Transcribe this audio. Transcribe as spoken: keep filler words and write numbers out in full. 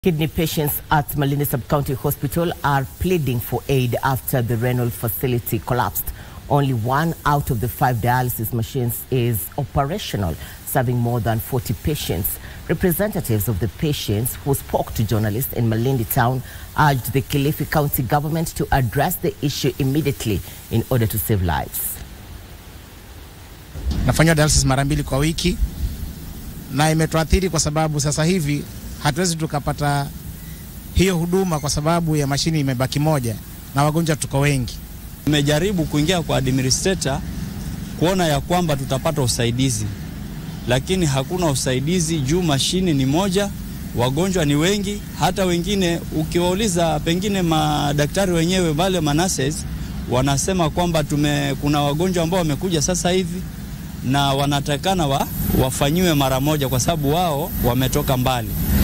Kidney patients at Malindi Sub-County Hospital are pleading for aid after the renal facility collapsed. Only one out of the five dialysis machines is operational, serving more than forty patients. Representatives of the patients who spoke to journalists in Malindi town urged the Kilifi County government to address the issue immediately in order to save lives. Nafanya dialysis mara mbili kwa wiki na imetuathiri kwa sababu sasa hivi hatuwezi tukapata hiyo huduma kwa sababu ya mashini imebaki moja na wagonjwa tuko wengi. Nimejaribu kuingia kwa administrator kuona ya kwamba tutapata usaidizi, lakini hakuna usaidizi juu mashini ni moja, wagonjwa ni wengi. Hata wengine ukiwauliza pengine madaktari wenyewe wale manases wanasema kwamba tume kuna wagonjwa ambao wamekuja sasa hivi na wanatakana wa, wafanyiwe mara moja kwa sababu wao wametoka mbali.